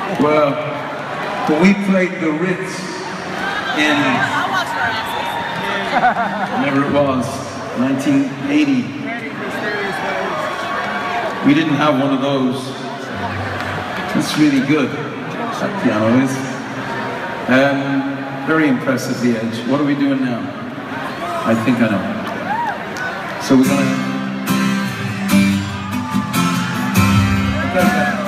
Well, when we played the Ritz in, whenever it was, 1980, we didn't have one of those. It's really good, that piano is. Very impressive, the Edge. What are we doing now? I think I know. So we're gonna...